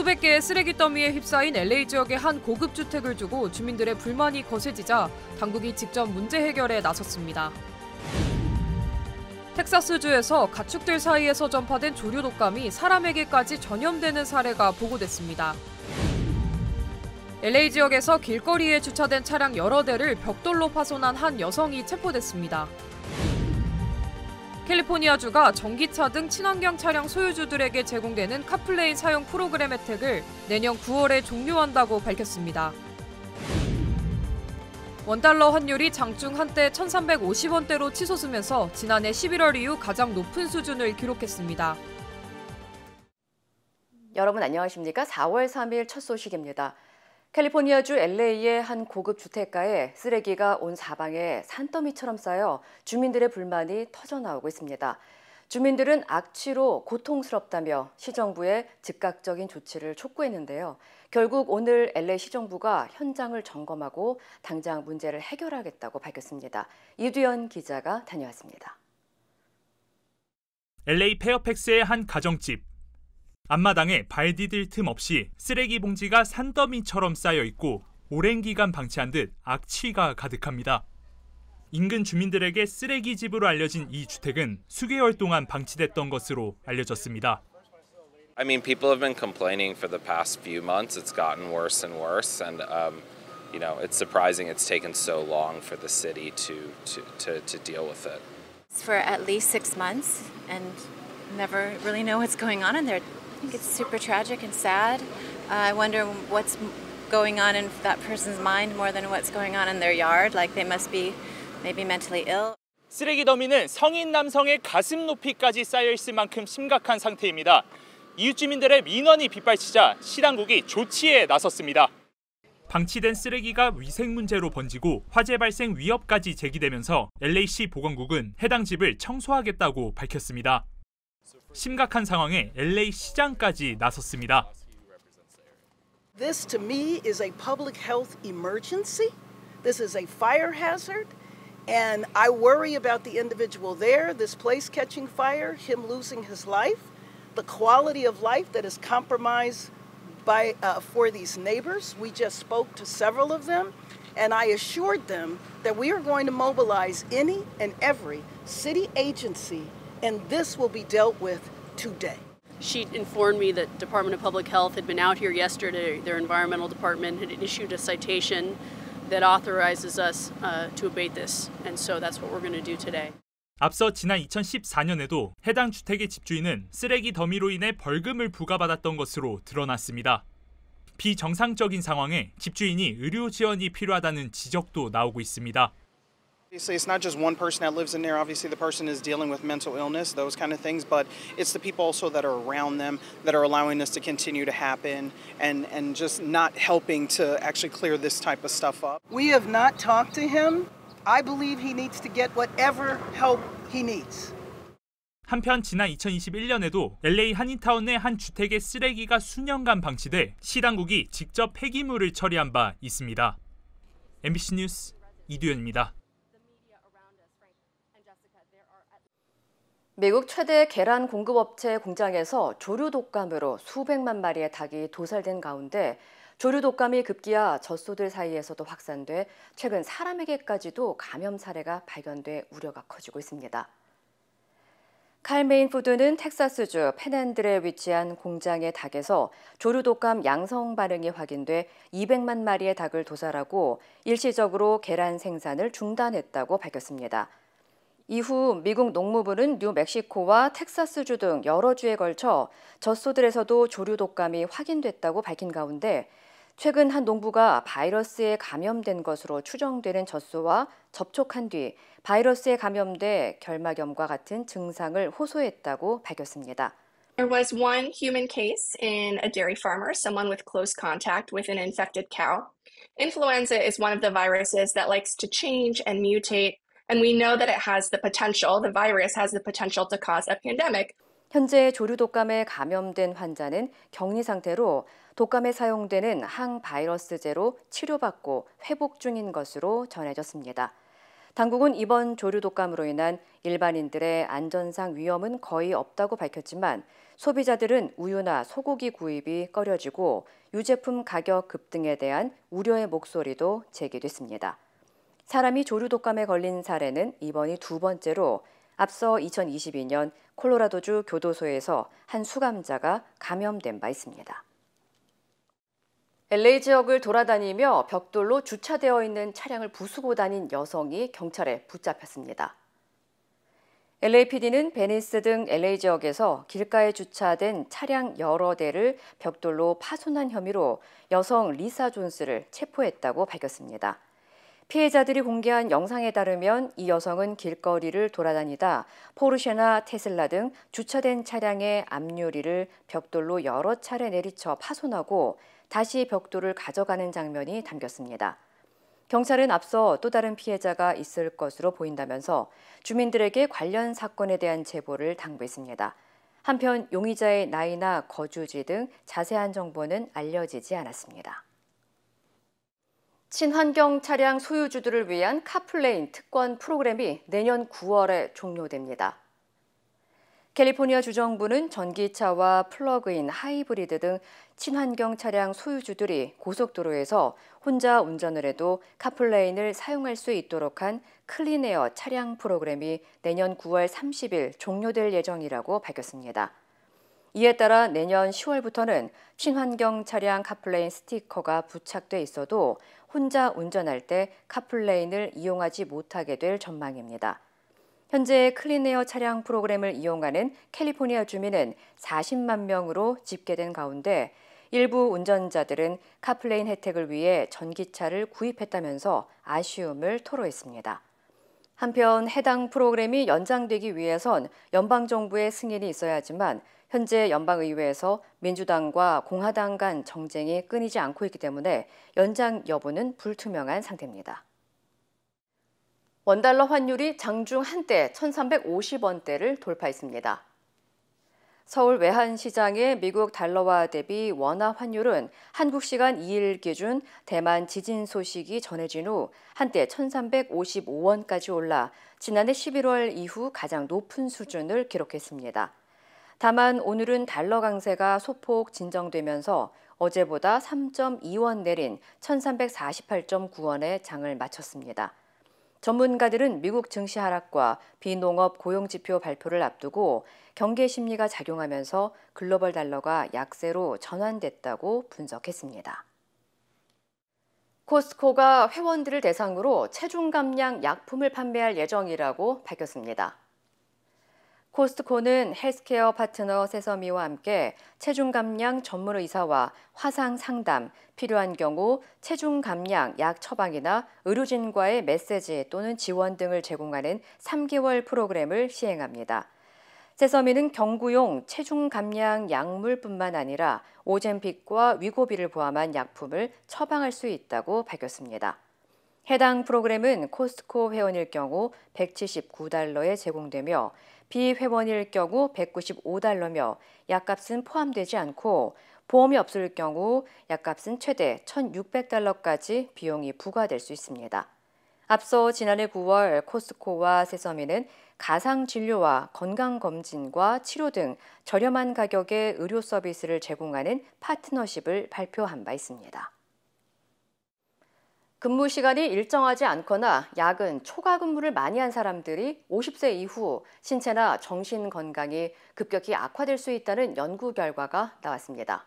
수백 개의 쓰레기 더미에 휩싸인 LA 지역의 한 고급 주택을 두고 주민들의 불만이 거세지자 당국이 직접 문제 해결에 나섰습니다. 텍사스주에서 가축들 사이에서 전파된 조류 독감이 사람에게까지 전염되는 사례가 보고됐습니다. LA 지역에서 길거리에 주차된 차량 여러 대를 벽돌로 파손한 한 여성이 체포됐습니다. 캘리포니아주가 전기차 등 친환경 차량 소유주들에게 제공되는 카플레이 사용 프로그램 혜택을 내년 9월에 종료한다고 밝혔습니다. 원달러 환율이 장중 한때 1,350원대로 치솟으면서 지난해 11월 이후 가장 높은 수준을 기록했습니다. 여러분 안녕하십니까? 4월 3일 첫 소식입니다. 캘리포니아주 LA의 한 고급 주택가에 쓰레기가 온 사방에 산더미처럼 쌓여 주민들의 불만이 터져나오고 있습니다. 주민들은 악취로 고통스럽다며 시정부에 즉각적인 조치를 촉구했는데요. 결국 오늘 LA 시정부가 현장을 점검하고 당장 문제를 해결하겠다고 밝혔습니다. 이두현 기자가 다녀왔습니다. LA 페어팩스의 한 가정집. 앞마당에 발 디딜 틈 없이 쓰레기 봉지가 산더미처럼 쌓여 있고 오랜 기간 방치한 듯 악취가 가득합니다. 인근 주민들에게 쓰레기집으로 알려진 이 주택은 수개월 동안 방치됐던 것으로 알려졌습니다. I mean, people have been complaining for the past few months. It's gotten worse and worse, and it's surprising it's taken so long for the city to deal with it. For at least 6 months, and never really know what's going on in there. I think it's super tragic and sad. I wonder what's going on in that person's mind more than what's going on in their yard. Like they must be maybe mentally ill. 쓰레기 더미는 성인 남성의 가슴 높이까지 쌓여 있을 만큼 심각한 상태입니다. 이웃 주민들의 민원이 빗발치자 시당국이 조치에 나섰습니다. 방치된 쓰레기가 위생 문제로 번지고 화재 발생 위협까지 제기되면서 LA시 보건국은 해당 집을 청소하겠다고 밝혔습니다. 심각한 상황에 LA 시장까지 나섰습니다. This to me is a public health emergency. This is a fire hazard. And I worry about the individual there, this place catching fire, him losing his life, the quality of life that is compromised for these neighbors. We just spoke to several of them, and I assured them that we are going to mobilize any and every city agency, and this will be dealt with today. She informed me that Department of Public Health had been out here yesterday. Their environmental department had issued a citation that authorizes us to abate this, and so that's what we're going to do today. 앞서 지난 2014년에도 해당 주택의 집주인은 쓰레기 더미로 인해 벌금을 부과받았던 것으로 드러났습니다. 비정상적인 상황에 집주인이 의료 지원이 필요하다는 지적도 나오고 있습니다. Obviously, it's not just one person that lives in there. Obviously, the person is dealing with mental illness, those kind of things, but it's the people also that are around them that are allowing this to continue to happen and just not helping to actually clear this type of stuff up. We have not talked to him. I believe he needs to get whatever help he needs. 한편 지난 2021년에도 LA 한인타운 내 한 주택의 쓰레기가 수년간 방치돼 시당국이 직접 폐기물을 처리한 바 있습니다. MBC 뉴스 이두현입니다. 미국 최대 계란 공급업체 공장에서 조류 독감으로 수백만 마리의 닭이 도살된 가운데 조류 독감이 급기야 젖소들 사이에서도 확산돼 최근 사람에게까지도 감염 사례가 발견돼 우려가 커지고 있습니다. 칼메인 푸드는 텍사스주 펜앤들에 위치한 공장의 닭에서 조류 독감 양성 반응이 확인돼 200만 마리의 닭을 도살하고 일시적으로 계란 생산을 중단했다고 밝혔습니다. 이후 미국 농무부는 뉴멕시코와 텍사스주 등 여러 주에 걸쳐 젖소들에서도 조류 독감이 확인됐다고 밝힌 가운데 최근 한 농부가 바이러스에 감염된 것으로 추정되는 젖소와 접촉한 뒤 바이러스에 감염돼 결막염과 같은 증상을 호소했다고 밝혔습니다. There was one human case in a dairy farmer, someone with close contact with an infected cow. Influenza is one of the viruses that likes to change and mutate. And we know that it has the potential, the virus has the potential to cause a pandemic. 현재 조류 독감에 감염된 환자는 격리 상태로 독감에 사용되는 항바이러스제로 치료받고 회복 중인 것으로 전해졌습니다. 당국은 이번 조류 독감으로 인한 일반인들의 안전상 위험은 거의 없다고 밝혔지만 소비자들은 우유나 소고기 구입이 꺼려지고 유제품 가격 급등에 대한 우려의 목소리도 제기됐습니다. 사람이 조류 독감에 걸린 사례는 이번이 두 번째로 앞서 2022년 콜로라도주 교도소에서 한 수감자가 감염된 바 있습니다. LA 지역을 돌아다니며 벽돌로 주차되어 있는 차량을 부수고 다닌 여성이 경찰에 붙잡혔습니다. LAPD는 베니스 등 LA 지역에서 길가에 주차된 차량 여러 대를 벽돌로 파손한 혐의로 여성 리사 존스를 체포했다고 밝혔습니다. 피해자들이 공개한 영상에 따르면 이 여성은 길거리를 돌아다니다 포르쉐나 테슬라 등 주차된 차량의 앞유리를 벽돌로 여러 차례 내리쳐 파손하고 다시 벽돌을 가져가는 장면이 담겼습니다. 경찰은 앞서 또 다른 피해자가 있을 것으로 보인다면서 주민들에게 관련 사건에 대한 제보를 당부했습니다. 한편 용의자의 나이나 거주지 등 자세한 정보는 알려지지 않았습니다. 친환경 차량 소유주들을 위한 카플레인 특권 프로그램이 내년 9월에 종료됩니다. 캘리포니아 주정부는 전기차와 플러그인 하이브리드 등 친환경 차량 소유주들이 고속도로에서 혼자 운전을 해도 카플레인을 사용할 수 있도록 한 클린에어 차량 프로그램이 내년 9월 30일 종료될 예정이라고 밝혔습니다. 이에 따라 내년 10월부터는 친환경 차량 카플레인 스티커가 부착돼 있어도 혼자 운전할 때 카플레인을 이용하지 못하게 될 전망입니다. 현재 클린에어 차량 프로그램을 이용하는 캘리포니아 주민은 40만 명으로 집계된 가운데 일부 운전자들은 카플레인 혜택을 위해 전기차를 구입했다면서 아쉬움을 토로했습니다. 한편 해당 프로그램이 연장되기 위해선 연방정부의 승인이 있어야 하지만 현재 연방의회에서 민주당과 공화당 간 정쟁이 끊이지 않고 있기 때문에 연장 여부는 불투명한 상태입니다. 원달러 환율이 장중 한때 1,350원대를 돌파했습니다. 서울 외환시장의 미국 달러화 대비 원화 환율은 한국 시간 2일 기준 대만 지진 소식이 전해진 후 한때 1,355원까지 올라 지난해 11월 이후 가장 높은 수준을 기록했습니다. 다만 오늘은 달러 강세가 소폭 진정되면서 어제보다 3.2원 내린 1,348.9원에 장을 마쳤습니다. 전문가들은 미국 증시 하락과 비농업 고용지표 발표를 앞두고 경계 심리가 작용하면서 글로벌 달러가 약세로 전환됐다고 분석했습니다. 코스트코가 회원들을 대상으로 체중 감량 약품을 판매할 예정이라고 밝혔습니다. 코스트코는 헬스케어 파트너 세서미와 함께 체중 감량 전문 의사와 화상 상담, 필요한 경우 체중 감량 약 처방이나 의료진과의 메시지 또는 지원 등을 제공하는 3개월 프로그램을 시행합니다. 세서미는 경구용 체중 감량 약물뿐만 아니라 오젬픽과 위고비를 포함한 약품을 처방할 수 있다고 밝혔습니다. 해당 프로그램은 코스트코 회원일 경우 $179에 제공되며 비회원일 경우 $195며 약값은 포함되지 않고 보험이 없을 경우 약값은 최대 $1,600까지 비용이 부과될 수 있습니다. 앞서 지난해 9월 코스트코와 세서미는 가상진료와 건강검진과 치료 등 저렴한 가격의 의료 서비스를 제공하는 파트너십을 발표한 바 있습니다. 근무 시간이 일정하지 않거나 야근, 초과 근무를 많이 한 사람들이 50세 이후 신체나 정신 건강이 급격히 악화될 수 있다는 연구 결과가 나왔습니다.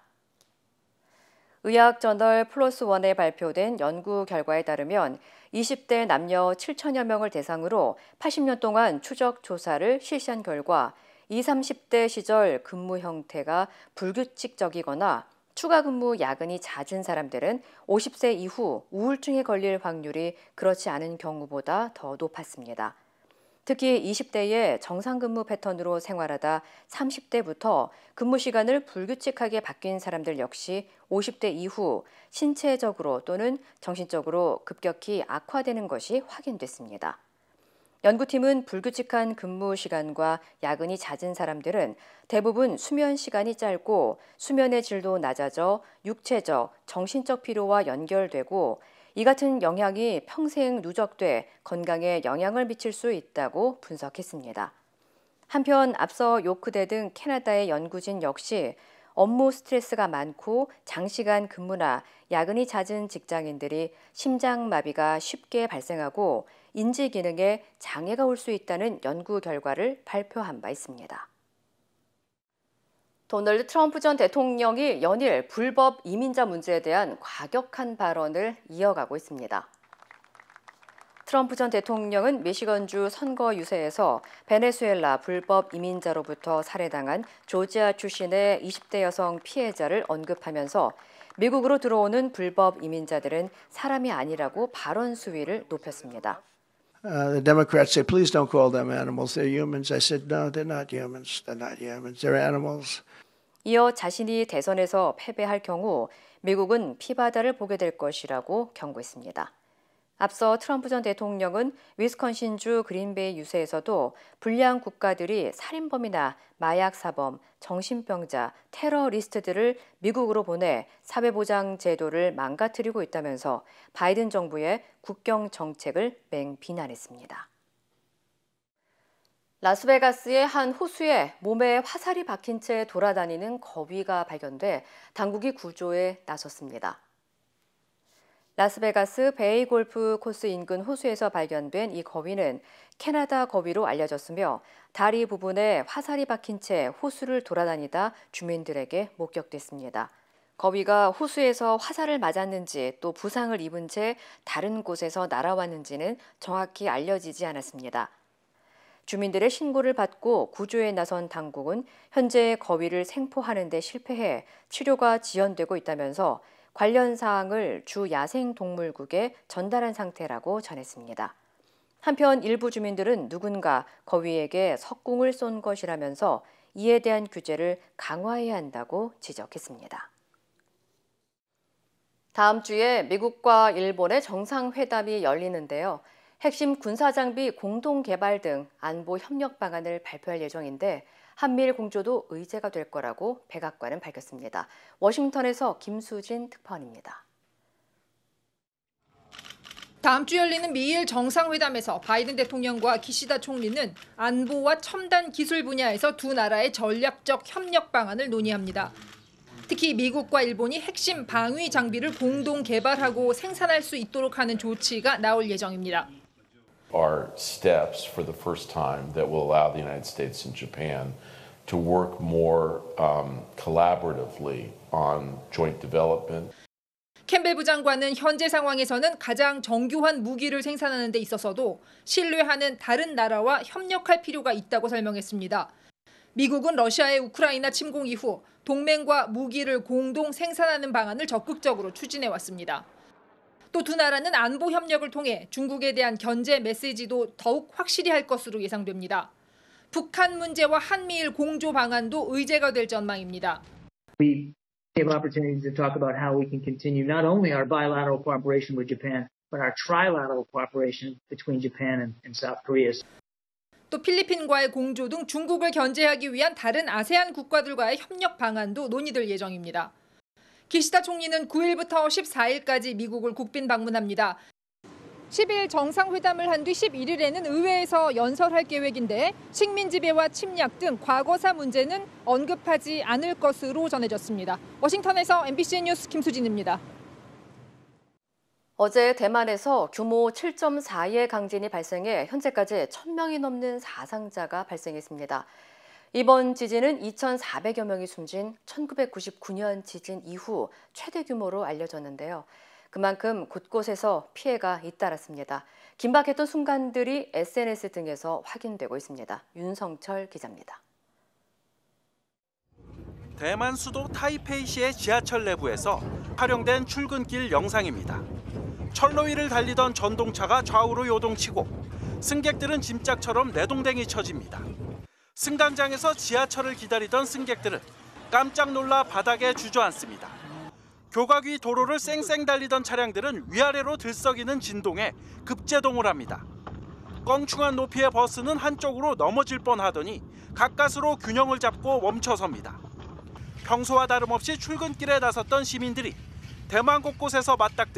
의학저널 플러스1에 발표된 연구 결과에 따르면 20대 남녀 7천여 명을 대상으로 80년 동안 추적 조사를 실시한 결과 20, 30대 시절 근무 형태가 불규칙적이거나 추가 근무 야근이 잦은 사람들은 50세 이후 우울증에 걸릴 확률이 그렇지 않은 경우보다 더 높았습니다. 특히 20대의 정상 근무 패턴으로 생활하다 30대부터 근무 시간을 불규칙하게 바뀐 사람들 역시 50대 이후 신체적으로 또는 정신적으로 급격히 악화되는 것이 확인됐습니다. 연구팀은 불규칙한 근무 시간과 야근이 잦은 사람들은 대부분 수면 시간이 짧고 수면의 질도 낮아져 육체적, 정신적 피로와 연결되고 이 같은 영향이 평생 누적돼 건강에 영향을 미칠 수 있다고 분석했습니다. 한편 앞서 요크대 등 캐나다의 연구진 역시 업무 스트레스가 많고 장시간 근무나 야근이 잦은 직장인들이 심장마비가 쉽게 발생하고 인지 기능에 장애가 올 수 있다는 연구 결과를 발표한 바 있습니다. 도널드 트럼프 전 대통령이 연일 불법 이민자 문제에 대한 과격한 발언을 이어가고 있습니다. 트럼프 전 대통령은 미시건주 선거 유세에서 베네수엘라 불법 이민자로부터 살해당한 조지아 출신의 20대 여성 피해자를 언급하면서 미국으로 들어오는 불법 이민자들은 사람이 아니라고 발언 수위를 높였습니다. The Democrats say, please don't call them animals. They're humans. I said, no, they're not humans. They're not humans. They're animals. 이어 자신이 대선에서 패배할 경우 미국은 피바다를 보게 될 것이라고 경고했습니다. 앞서 트럼프 전 대통령은 위스콘신주 그린베이 유세에서도 불량 국가들이 살인범이나 마약 사범, 정신병자, 테러리스트들을 미국으로 보내 사회보장 제도를 망가뜨리고 있다면서 바이든 정부의 국경 정책을 맹비난했습니다. 라스베가스의 한 호수에 몸에 화살이 박힌 채 돌아다니는 거위가 발견돼 당국이 구조에 나섰습니다. 라스베가스 베이 골프 코스 인근 호수에서 발견된 이 거위는 캐나다 거위로 알려졌으며 다리 부분에 화살이 박힌 채 호수를 돌아다니다 주민들에게 목격됐습니다. 거위가 호수에서 화살을 맞았는지 또 부상을 입은 채 다른 곳에서 날아왔는지는 정확히 알려지지 않았습니다. 주민들의 신고를 받고 구조에 나선 당국은 현재 거위를 생포하는 데 실패해 치료가 지연되고 있다면서 관련 사항을 주 야생동물국에 전달한 상태라고 전했습니다. 한편 일부 주민들은 누군가 거위에게 석궁을 쏜 것이라면서 이에 대한 규제를 강화해야 한다고 지적했습니다. 다음 주에 미국과 일본의 정상회담이 열리는데요. 핵심 군사장비 공동 개발 등 안보 협력 방안을 발표할 예정인데 한미일 공조도 의제가 될 거라고 백악관은 밝혔습니다. 워싱턴에서 김수진 특파원입니다. 다음 주 열리는 미일 정상회담에서 바이든 대통령과 기시다 총리는 안보와 첨단 기술 분야에서 두 나라의 전략적 협력 방안을 논의합니다. 특히 미국과 일본이 핵심 방위 장비를 공동 개발하고 생산할 수 있도록 하는 조치가 나올 예정입니다. Are steps for the first time that will allow the United States and Japan to work more collaboratively on joint development. 캠벨 부장관은 현재 상황에서는 가장 정교한 무기를 생산하는 데 있어서도 신뢰하는 다른 나라와 협력할 필요가 있다고 설명했습니다. 미국은 러시아의 우크라이나 침공 이후 동맹과 무기를 공동 생산하는 방안을 적극적으로 추진해왔습니다. 또 두 나라는 안보 협력을 통해 중국에 대한 견제 메시지도 더욱 확실히 할 것으로 예상됩니다. 북한 문제와 한미일 공조 방안도 의제가 될 전망입니다. We have opportunities to talk about how we can continue not only our bilateral cooperation with Japan, but our trilateral cooperation between Japan and South Korea. 또 필리핀과의 공조 등 중국을 견제하기 위한 다른 아세안 국가들과의 협력 방안도 논의될 예정입니다. 기시다 총리는 9일부터 14일까지 미국을 국빈 방문합니다. 10일 정상회담을 한 뒤 11일에는 의회에서 연설할 계획인데 식민 지배와 침략 등 과거사 문제는 언급하지 않을 것으로 전해졌습니다. 워싱턴에서 MBC 뉴스 김수진입니다. 어제 대만에서 규모 7.4의 강진이 발생해 현재까지 1,000명이 넘는 사상자가 발생했습니다. 이번 지진은 2,400여 명이 숨진 1999년 지진 이후 최대 규모로 알려졌는데요. 그만큼 곳곳에서 피해가 잇따랐습니다. 긴박했던 순간들이 SNS 등에서 확인되고 있습니다. 윤성철 기자입니다. 대만 수도 타이페이시의 지하철 내부에서 촬영된 출근길 영상입니다. 철로 위를 달리던 전동차가 좌우로 요동치고 승객들은 짐짝처럼 내동댕이 쳐집니다. 승강장에서 지하철을 기다리던 승객들은 깜짝 놀라 바닥에 주저앉습니다. 교각 위 도로를 쌩쌩 달리던 차량들은 위아래로 들썩이는 진동에 급제동을 합니다. 껑충한 높이의 버스는 한쪽으로 넘어질 뻔하더니 가까스로 균형을 잡고 멈춰섭니다. 평소와 다름없이 출근길에 나섰던 시민들이 대만 곳곳에서 맞닥뜨린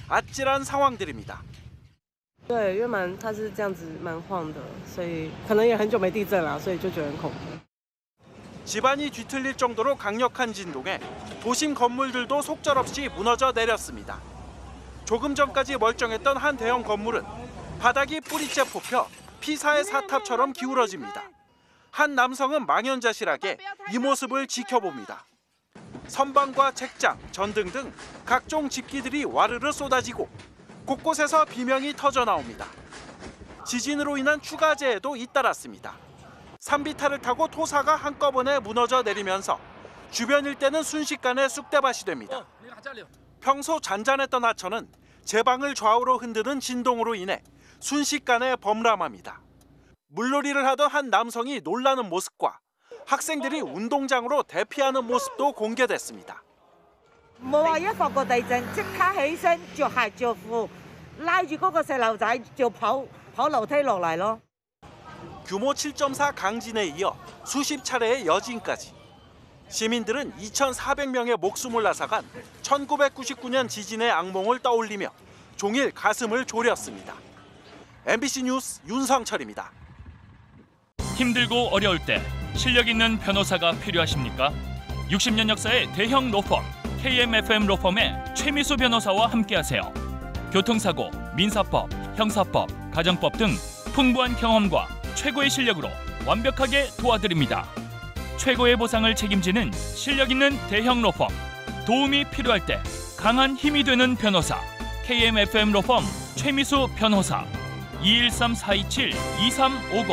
아찔한 상황들입니다. 对，因为它是这样子蛮晃的，所以可能也很久没地震了，所以就觉得很恐怖。 집안이 뒤틀릴 정도로 강력한 진동에 도심 건물들도 속절없이 무너져 내렸습니다. 조금 전까지 멀쩡했던 한 대형 건물은 바닥이 뿌리째 뽑혀 피사의 사탑처럼 기울어집니다. 한 남성은 망연자실하게 이 모습을 지켜봅니다. 선반과 책장, 전등 등 각종 집기들이 와르르 쏟아지고 곳곳에서 비명이 터져 나옵니다. 지진으로 인한 추가 재해도 잇따랐습니다. 산비탈을 타고 토사가 한꺼번에 무너져 내리면서 주변 일대는 순식간에 쑥대밭이 됩니다. 평소 잔잔했던 하천은 제방을 좌우로 흔드는 진동으로 인해 순식간에 범람합니다. 물놀이를 하던 한 남성이 놀라는 모습과 학생들이 운동장으로 대피하는 모습도 공개됐습니다. 冇話一發個地震即刻起身着鞋着褲，拉住嗰個細路仔就跑樓梯落嚟咯。 규모 7.4 강진에 이어 수십 차례의 여진까지 시민들은 2,400명의 목숨을 앗아간 1999년 지진의 악몽을 떠올리며 종일 가슴을 졸였습니다. MBC 뉴스 윤성철입니다. 힘들고 어려울 때 실력 있는 변호사가 필요하십니까? 60년 역사의 대형 로펌 KMFM 로펌의 최미수 변호사와 함께하세요. 교통사고, 민사법, 형사법, 가정법 등 풍부한 경험과 최고의 실력으로 완벽하게 도와드립니다. 최고의 보상을 책임지는 실력 있는 대형 로펌. 도움이 필요할 때 강한 힘이 되는 변호사. KMFM 로펌 최미수 변호사. 213-427-2350.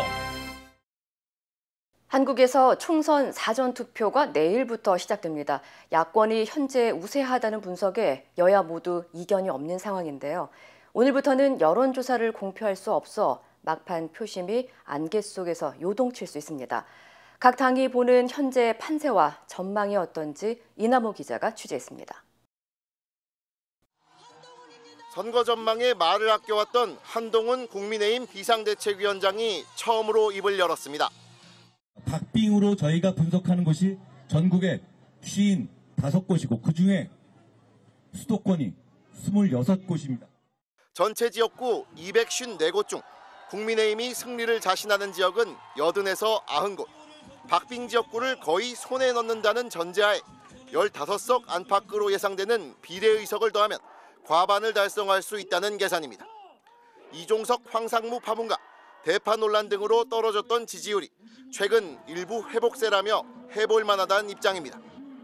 한국에서 총선 사전투표가 내일부터 시작됩니다. 야권이 현재 우세하다는 분석에 여야 모두 이견이 없는 상황인데요. 오늘부터는 여론조사를 공표할 수 없어 막판 표심이 안개 속에서 요동칠 수 있습니다. 각 당이 보는 현재 판세와 전망이 어떤지 이남호 기자가 취재했습니다. 선거 전망에 말을 아껴왔던 한동훈 국민의힘 비상대책위원장이 처음으로 입을 열었습니다. 박빙으로 저희가 분석하는 곳이 전국에 55곳이고 그중에 수도권이 26곳입니다. 전체 지역구 254곳 중 국민의힘이 승리를 자신하는 지역은 80에서 90곳. 박빙 지역구를 거의 손에 넣는다는 전제하에 15석 안팎으로 예상되는 비례의석을 더하면 과반을 달성할 수 있다는 계산입니다. 이종석, 황상무 파문가, 대파 논란 등으로 떨어졌던 지지율이 최근 일부 회복세라며 해볼 만하다는 입장입니다.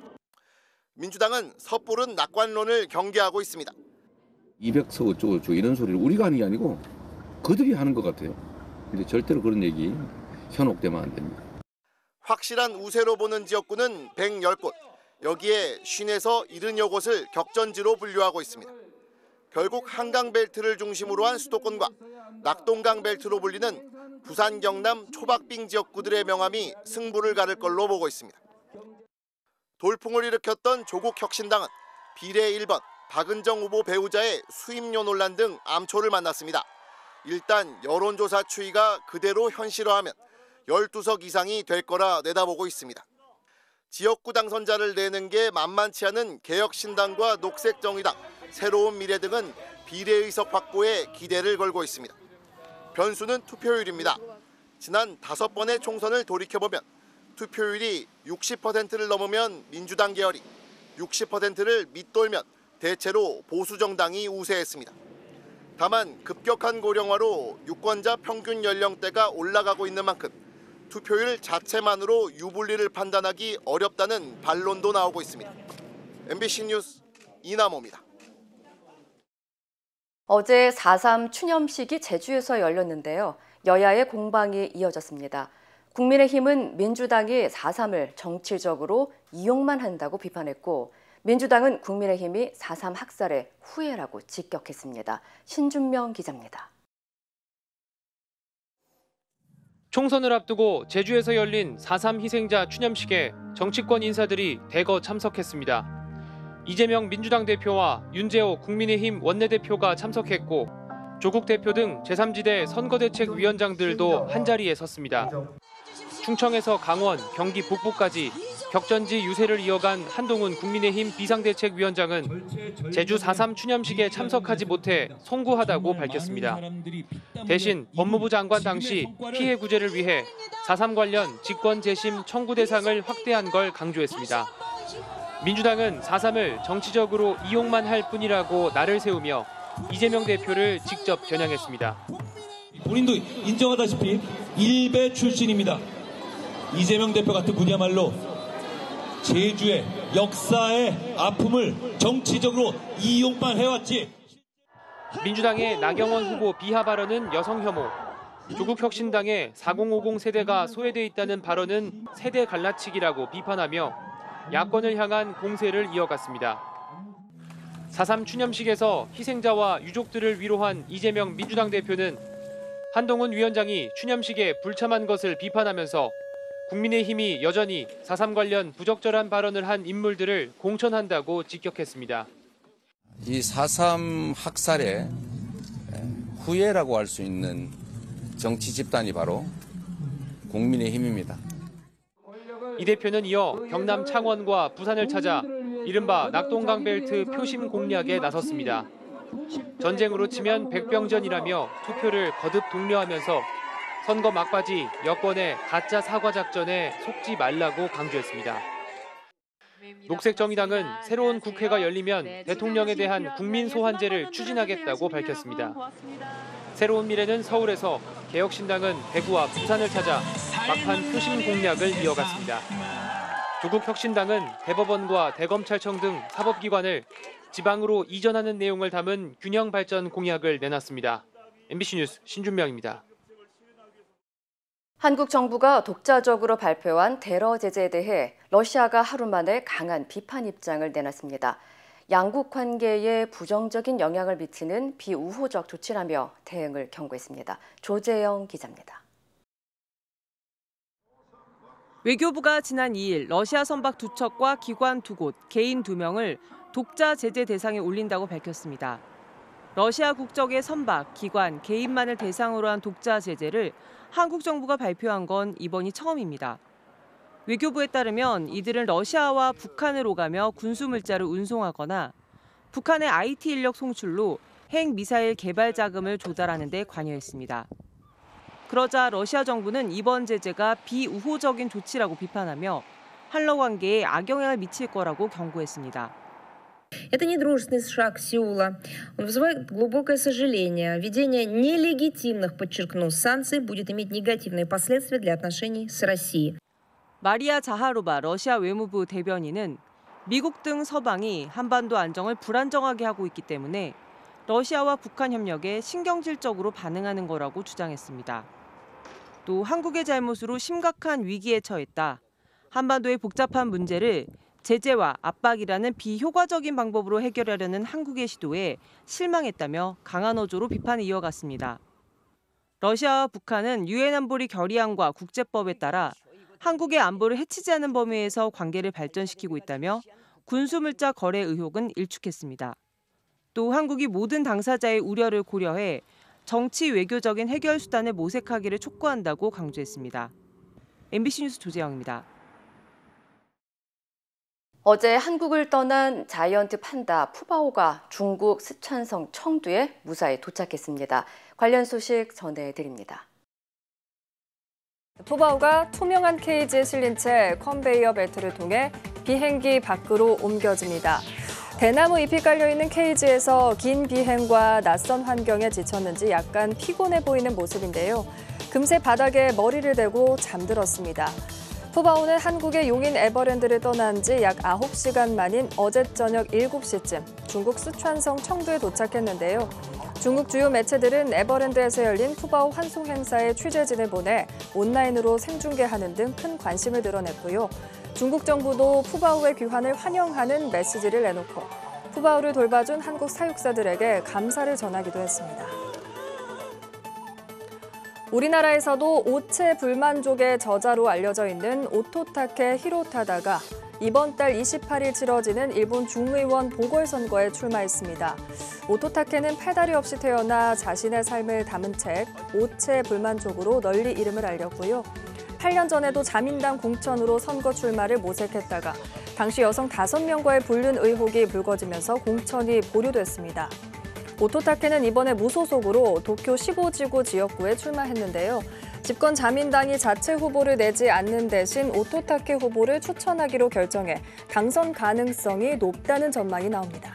민주당은 섣부른 낙관론을 경계하고 있습니다. 200석 어쩌고 이런 소리를 우리가 하는 게 아니고 그들이 하는 것 같아요. 근데 절대로 그런 얘기 현혹되면 안 됩니다. 확실한 우세로 보는 지역구는 110곳, 여기에 50에서 70여 곳을 격전지로 분류하고 있습니다. 결국 한강벨트를 중심으로 한 수도권과 낙동강벨트로 불리는 부산, 경남 초박빙 지역구들의 명함이 승부를 가를 걸로 보고 있습니다. 돌풍을 일으켰던 조국혁신당은 비례 1번 박은정 후보 배우자의 수임료 논란 등 암초를 만났습니다. 일단 여론조사 추이가 그대로 현실화하면 12석 이상이 될 거라 내다보고 있습니다. 지역구 당선자를 내는 게 만만치 않은 개혁신당과 녹색정의당, 새로운 미래 등은 비례의석 확보에 기대를 걸고 있습니다. 변수는 투표율입니다. 지난 5번의 총선을 돌이켜보면 투표율이 60%를 넘으면 민주당 계열이, 60%를 밑돌면 대체로 보수정당이 우세했습니다. 다만 급격한 고령화로 유권자 평균 연령대가 올라가고 있는 만큼 투표율 자체만으로 유불리를 판단하기 어렵다는 반론도 나오고 있습니다. MBC 뉴스 이남호입니다. 어제 4.3 추념식이 제주에서 열렸는데요. 여야의 공방이 이어졌습니다. 국민의힘은 민주당이 4.3을 정치적으로 이용만 한다고 비판했고, 민주당은 국민의힘이 4.3 학살의 후예라고 직격했습니다. 신준명 기자입니다. 총선을 앞두고 제주에서 열린 4.3 희생자 추념식에 정치권 인사들이 대거 참석했습니다. 이재명 민주당 대표와 윤재호 국민의힘 원내대표가 참석했고, 조국 대표 등 제3지대 선거대책위원장들도 한자리에 섰습니다. 충청에서 강원, 경기 북부까지 격전지 유세를 이어간 한동훈 국민의힘 비상대책위원장은 제주 4.3 추념식에 참석하지 못해 송구하다고 밝혔습니다. 대신 법무부 장관 당시 피해 구제를 위해 4.3 관련 직권 재심 청구 대상을 확대한 걸 강조했습니다. 민주당은 4.3을 정치적으로 이용만 할 뿐이라고 날을 세우며 이재명 대표를 직접 겨냥했습니다. 본인도 인정하다시피 일베 출신입니다. 이재명 대표 같은 분이야말로 제주의 역사의 아픔을 정치적으로 이용만 해왔지. 민주당의 나경원 후보 비하 발언은 여성 혐오, 조국혁신당의 4050 세대가 소외돼 있다는 발언은 세대 갈라치기라고 비판하며 야권을 향한 공세를 이어갔습니다. 4.3 추념식에서 희생자와 유족들을 위로한 이재명 민주당 대표는 한동훈 위원장이 추념식에 불참한 것을 비판하면서 국민의힘이 여전히 4.3 관련 부적절한 발언을 한 인물들을 공천한다고 직격했습니다. 이 4.3 학살의 후예라고 할 수 있는 정치 집단이 바로 국민의힘입니다. 이 대표는 이어 경남 창원과 부산을 찾아 이른바 낙동강벨트 표심 공략에 나섰습니다. 전쟁으로 치면 백병전이라며 투표를 거듭 독려하면서 선거 막바지 여권의 가짜 사과 작전에 속지 말라고 강조했습니다. 녹색정의당은 새로운 국회가 열리면 대통령에 대한 국민 소환제를 추진하겠다고 밝혔습니다. 새로운 미래는 서울에서, 개혁신당은 대구와 부산을 찾아 막판 표심 공략을 이어갔습니다. 조국혁신당은 대법원과 대검찰청 등 사법기관을 지방으로 이전하는 내용을 담은 균형 발전 공약을 내놨습니다. MBC 뉴스 신준명입니다. 한국 정부가 독자적으로 발표한 테러 제재에 대해 러시아가 하루 만에 강한 비판 입장을 내놨습니다. 양국 관계에 부정적인 영향을 미치는 비우호적 조치라며 대응을 경고했습니다. 조재영 기자입니다. 외교부가 지난 2일 러시아 선박 2척과 기관 2곳, 개인 2명을 독자 제재 대상에 올린다고 밝혔습니다. 러시아 국적의 선박, 기관, 개인만을 대상으로 한 독자 제재를 한국 정부가 발표한 건 이번이 처음입니다. 외교부에 따르면 이들은 러시아와 북한을 오가며 군수물자를 운송하거나 북한의 IT 인력 송출로 핵미사일 개발 자금을 조달하는 데 관여했습니다. 그러자 러시아 정부는 이번 제재가 비우호적인 조치라고 비판하며 한러 관계에 악영향을 미칠 거라고 경고했습니다. Это недружественный шаг Сеула. Он вызывает глубокое сожаление. Введение нелегитимных, подчеркну, санкций будет иметь негативные последствия для отношений с Россией. 마리아 자하로바 러시아 외무부 대변인은 미국 등 서방이 한반도 안정을 불안정하게 하고 있기 때문에 러시아와 북한 협력에 신경질적으로 반응하는 거라고 주장했습니다. 또 한국의 잘못으로 심각한 위기에 처했다. 한반도의 복잡한 문제를 제재와 압박이라는 비효과적인 방법으로 해결하려는 한국의 시도에 실망했다며 강한 어조로 비판을 이어갔습니다. 러시아와 북한은 유엔 안보리 결의안과 국제법에 따라 한국의 안보를 해치지 않은 범위에서 관계를 발전시키고 있다며 군수물자 거래 의혹은 일축했습니다. 또 한국이 모든 당사자의 우려를 고려해 정치 외교적인 해결 수단을 모색하기를 촉구한다고 강조했습니다. MBC 뉴스 조재영입니다. 어제 한국을 떠난 자이언트 판다 푸바오가 중국 스촨성 청두에 무사히 도착했습니다. 관련 소식 전해드립니다. 푸바오가 투명한 케이지에 실린 채 컨베이어 벨트를 통해 비행기 밖으로 옮겨집니다. 대나무 잎이 깔려있는 케이지에서 긴 비행과 낯선 환경에 지쳤는지 약간 피곤해 보이는 모습인데요. 금세 바닥에 머리를 대고 잠들었습니다. 푸바오는 한국의 용인 에버랜드를 떠난 지 약 9시간 만인 어제 저녁 7시쯤 중국 스촨성 청두에 도착했는데요. 중국 주요 매체들은 에버랜드에서 열린 푸바오 환송 행사에 취재진을 보내 온라인으로 생중계하는 등 큰 관심을 드러냈고요. 중국 정부도 푸바오의 귀환을 환영하는 메시지를 내놓고 푸바오를 돌봐준 한국 사육사들에게 감사를 전하기도 했습니다. 우리나라에서도 오체 불만족의 저자로 알려져 있는 오토타케 히로타다가 이번 달 28일 치러지는 일본 중의원 보궐선거에 출마했습니다. 오토타케는 페달이 없이 태어나 자신의 삶을 담은 책 오체 불만족으로 널리 이름을 알렸고요. 8년 전에도 자민당 공천으로 선거 출마를 모색했다가 당시 여성 5명과의 불륜 의혹이 불거지면서 공천이 보류됐습니다. 오토타케는 이번에 무소속으로 도쿄 15지구 지역구에 출마했는데요. 집권 자민당이 자체 후보를 내지 않는 대신 오토타케 후보를 추천하기로 결정해 당선 가능성이 높다는 전망이 나옵니다.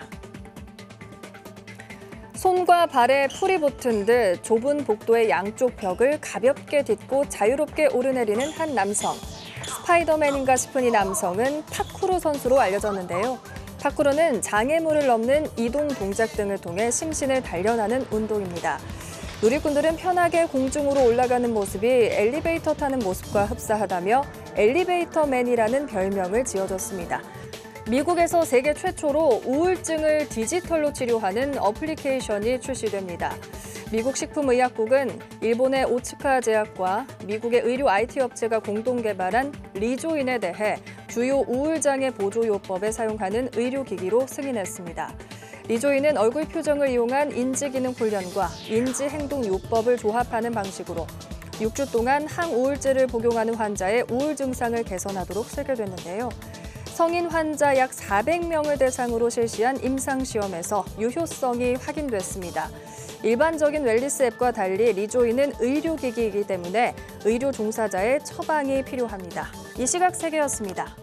손과 발에 풀이 붙은 듯 좁은 복도의 양쪽 벽을 가볍게 딛고 자유롭게 오르내리는 한 남성. 스파이더맨인가 싶은 이 남성은 파쿠르 선수로 알려졌는데요. 파쿠르는 장애물을 넘는 이동 동작 등을 통해 심신을 단련하는 운동입니다. 누리꾼들은 편하게 공중으로 올라가는 모습이 엘리베이터 타는 모습과 흡사하다며 엘리베이터맨이라는 별명을 지어줬습니다. 미국에서 세계 최초로 우울증을 디지털로 치료하는 어플리케이션이 출시됩니다. 미국 식품의약국은 일본의 오츠카 제약과 미국의 의료 IT 업체가 공동 개발한 리조인에 대해 주요 우울장애 보조요법에 사용하는 의료기기로 승인했습니다. 리조인은 얼굴 표정을 이용한 인지기능 훈련과 인지행동요법을 조합하는 방식으로 6주 동안 항우울제를 복용하는 환자의 우울 증상을 개선하도록 설계됐는데요. 성인 환자 약 400명을 대상으로 실시한 임상시험에서 유효성이 확인됐습니다. 일반적인 웰니스 앱과 달리 리조인은 의료기기이기 때문에 의료 종사자의 처방이 필요합니다. 이 시각 세계였습니다.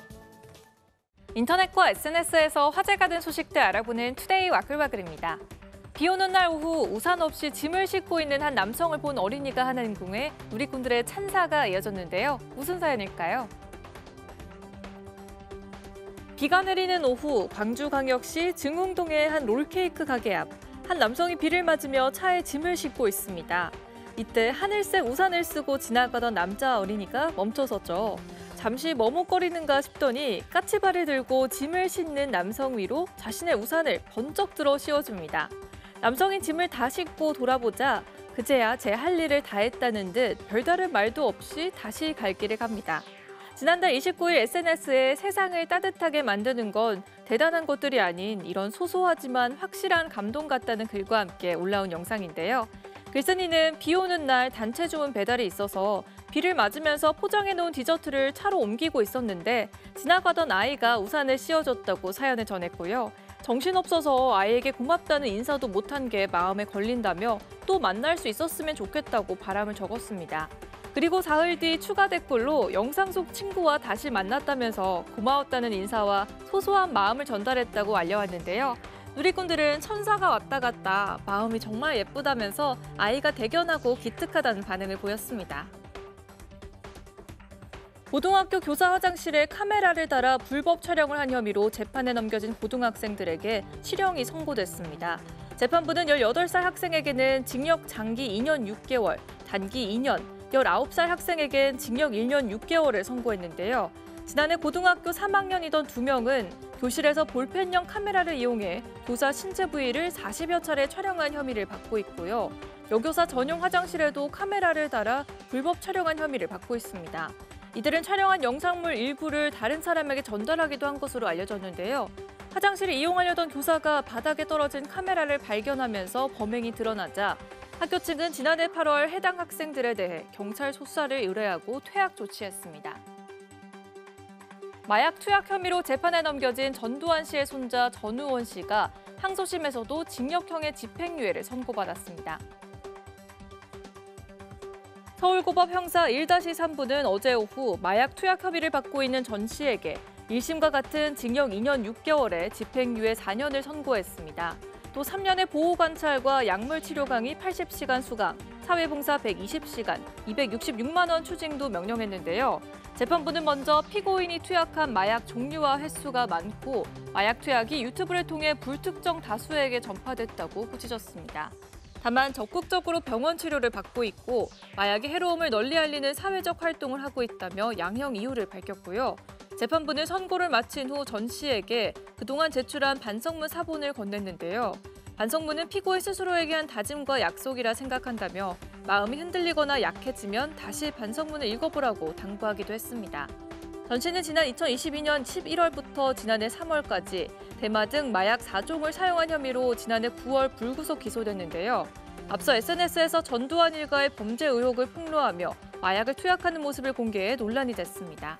인터넷과 SNS에서 화제가 된 소식들 알아보는 투데이 와글와글입니다. 비 오는 날 오후 우산 없이 짐을 싣고 있는 한 남성을 본 어린이가 하는 행동에 누리꾼들의 찬사가 이어졌는데요. 무슨 사연일까요? 비가 내리는 오후 광주광역시 증흥동의 한 롤케이크 가게 앞 한 남성이 비를 맞으며 차에 짐을 싣고 있습니다. 이때 하늘색 우산을 쓰고 지나가던 남자 어린이가 멈춰섰죠. 잠시 머뭇거리는가 싶더니 까치발을 들고 짐을 싣는 남성 위로 자신의 우산을 번쩍 들어 씌워줍니다. 남성이 짐을 다 싣고 돌아보자 그제야 제 할 일을 다 했다는 듯 별다른 말도 없이 다시 갈 길을 갑니다. 지난달 29일 SNS에 세상을 따뜻하게 만드는 건 대단한 것들이 아닌 이런 소소하지만 확실한 감동 같다는 글과 함께 올라온 영상인데요. 글쓴이는 비 오는 날 단체 주문 배달이 있어서 비를 맞으면서 포장해놓은 디저트를 차로 옮기고 있었는데 지나가던 아이가 우산을 씌워줬다고 사연을 전했고요. 정신없어서 아이에게 고맙다는 인사도 못한 게 마음에 걸린다며 또 만날 수 있었으면 좋겠다고 바람을 적었습니다. 그리고 사흘 뒤 추가 댓글로 영상 속 친구와 다시 만났다면서 고마웠다는 인사와 소소한 마음을 전달했다고 알려왔는데요. 누리꾼들은 천사가 왔다 갔다 마음이 정말 예쁘다면서 아이가 대견하고 기특하다는 반응을 보였습니다. 고등학교 교사 화장실에 카메라를 달아 불법 촬영을 한 혐의로 재판에 넘겨진 고등학생들에게 실형이 선고됐습니다. 재판부는 18살 학생에게는 징역 장기 2년 6개월, 단기 2년, 19살 학생에겐 징역 1년 6개월을 선고했는데요. 지난해 고등학교 3학년이던 2명은 교실에서 볼펜형 카메라를 이용해 교사 신체 부위를 40여 차례 촬영한 혐의를 받고 있고요. 여교사 전용 화장실에도 카메라를 달아 불법 촬영한 혐의를 받고 있습니다. 이들은 촬영한 영상물 일부를 다른 사람에게 전달하기도 한 것으로 알려졌는데요. 화장실을 이용하려던 교사가 바닥에 떨어진 카메라를 발견하면서 범행이 드러나자 학교 측은 지난해 8월 해당 학생들에 대해 경찰 소사를 의뢰하고 퇴학 조치했습니다. 마약 투약 혐의로 재판에 넘겨진 전두환 씨의 손자 전우원 씨가 항소심에서도 징역형의 집행유예를 선고받았습니다. 서울고법 형사 1-3부는 어제 오후 마약 투약 혐의를 받고 있는 전 씨에게 1심과 같은 징역 2년 6개월에 집행유예 4년을 선고했습니다. 또 3년의 보호관찰과 약물치료 강의 80시간 수강, 사회봉사 120시간, 266만 원 추징도 명령했는데요. 재판부는 먼저 피고인이 투약한 마약 종류와 횟수가 많고 마약 투약이 유튜브를 통해 불특정 다수에게 전파됐다고 꾸짖었습니다. 다만 적극적으로 병원 치료를 받고 있고 마약의 해로움을 널리 알리는 사회적 활동을 하고 있다며 양형 이유를 밝혔고요. 재판부는 선고를 마친 후 전 씨에게 그동안 제출한 반성문 사본을 건넸는데요. 반성문은 피고의 스스로에게 한 다짐과 약속이라 생각한다며 마음이 흔들리거나 약해지면 다시 반성문을 읽어보라고 당부하기도 했습니다. 전 씨는 지난 2022년 11월부터 지난해 3월까지 대마 등 마약 4종을 사용한 혐의로 지난해 9월 불구속 기소됐는데요. 앞서 SNS에서 전두환 일가의 범죄 의혹을 폭로하며 마약을 투약하는 모습을 공개해 논란이 됐습니다.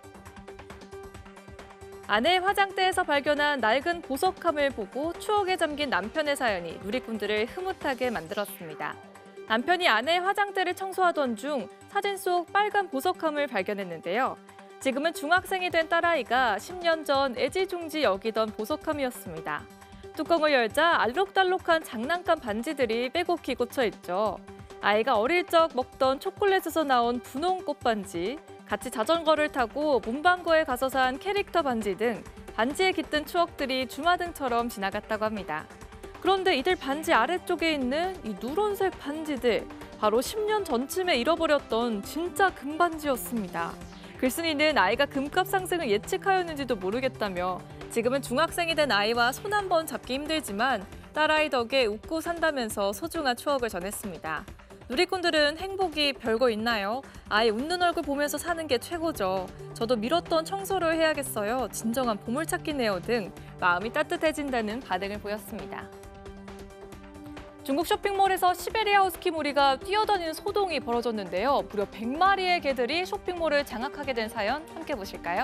아내의 화장대에서 발견한 낡은 보석함을 보고 추억에 잠긴 남편의 사연이 누리꾼들을 흐뭇하게 만들었습니다. 남편이 아내의 화장대를 청소하던 중 사진 속 빨간 보석함을 발견했는데요. 지금은 중학생이 된 딸아이가 10년 전 애지중지 여기던 보석함이었습니다. 뚜껑을 열자 알록달록한 장난감 반지들이 빼곡히 꽂혀 있죠. 아이가 어릴 적 먹던 초콜릿에서 나온 분홍 꽃반지, 같이 자전거를 타고 문방구에 가서 산 캐릭터 반지 등 반지에 깃든 추억들이 주마등처럼 지나갔다고 합니다. 그런데 이들 반지 아래쪽에 있는 이 누런색 반지들, 바로 10년 전쯤에 잃어버렸던 진짜 금반지였습니다. 글쓴이는 아이가 금값 상승을 예측하였는지도 모르겠다며 지금은 중학생이 된 아이와 손 한 번 잡기 힘들지만 딸아이 덕에 웃고 산다면서 소중한 추억을 전했습니다. 누리꾼들은 행복이 별거 있나요? 아이 웃는 얼굴 보면서 사는 게 최고죠. 저도 미뤘던 청소를 해야겠어요. 진정한 보물찾기네요 등 마음이 따뜻해진다는 반응을 보였습니다. 중국 쇼핑몰에서 시베리아 허스키 무리가 뛰어다니는 소동이 벌어졌는데요. 무려 100마리의 개들이 쇼핑몰을 장악하게 된 사연 함께 보실까요?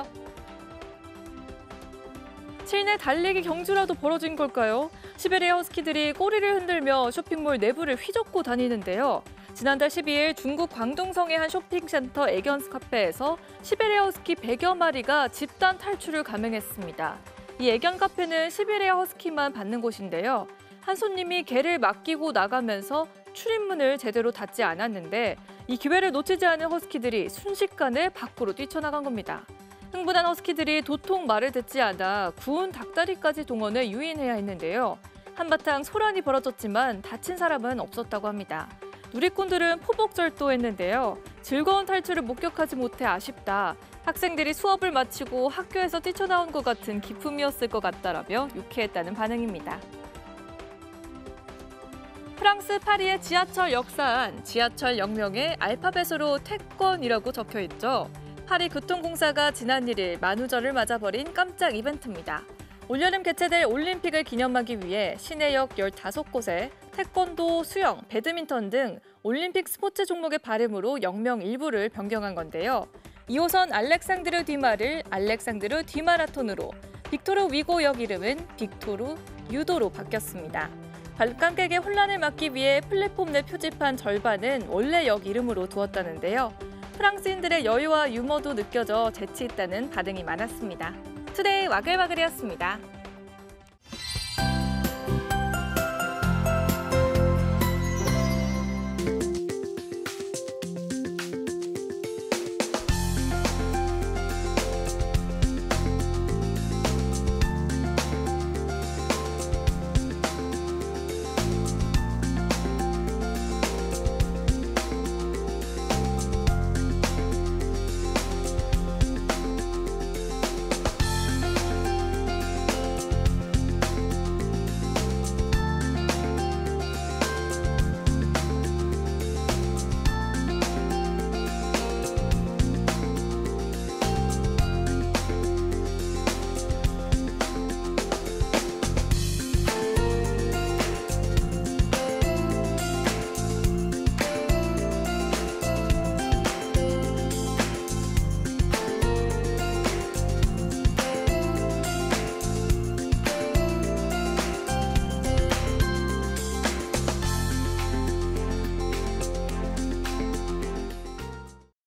실내 달리기 경주라도 벌어진 걸까요? 시베리아 허스키들이 꼬리를 흔들며 쇼핑몰 내부를 휘젓고 다니는데요. 지난달 12일 중국 광둥성의 한 쇼핑센터 애견 카페에서 시베리아 허스키 100여 마리가 집단 탈출을 감행했습니다. 이 애견 카페는 시베리아 허스키만 받는 곳인데요. 한 손님이 개를 맡기고 나가면서 출입문을 제대로 닫지 않았는데 이 기회를 놓치지 않은 허스키들이 순식간에 밖으로 뛰쳐나간 겁니다. 흥분한 허스키들이 도통 말을 듣지 않아 구운 닭다리까지 동원해 유인해야 했는데요. 한바탕 소란이 벌어졌지만 다친 사람은 없었다고 합니다. 누리꾼들은 포복절도했는데요. 즐거운 탈출을 목격하지 못해 아쉽다. 학생들이 수업을 마치고 학교에서 뛰쳐나온 것 같은 기품이었을 것 같다라며 유쾌했다는 반응입니다. 프랑스 파리의 지하철 역사안, 지하철 역명에 알파벳으로 태권이라고 적혀 있죠. 파리 교통공사가 지난 1일 만우절을 맞아 벌인 깜짝 이벤트입니다. 올여름 개최될 올림픽을 기념하기 위해 시내역 15곳에 태권도, 수영, 배드민턴 등 올림픽 스포츠 종목의 발음으로 역명 일부를 변경한 건데요. 2호선 알렉상드르 뒤마를 알렉상드르 뒤마라톤으로, 빅토르 위고 역 이름은 빅토르 유도로 바뀌었습니다. 관광객의 혼란을 막기 위해 플랫폼 내 표지판 절반은 원래 역 이름으로 두었다는데요. 프랑스인들의 여유와 유머도 느껴져 재치 있다는 반응이 많았습니다. 투데이 와글와글이었습니다.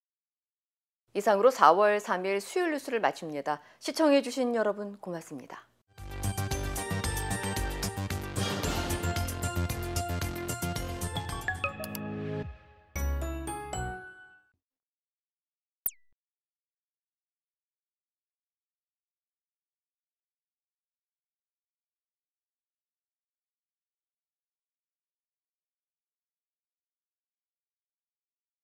이상으로 4월 3일 수요일 뉴스를 마칩니다. 시청해주신 여러분 고맙습니다.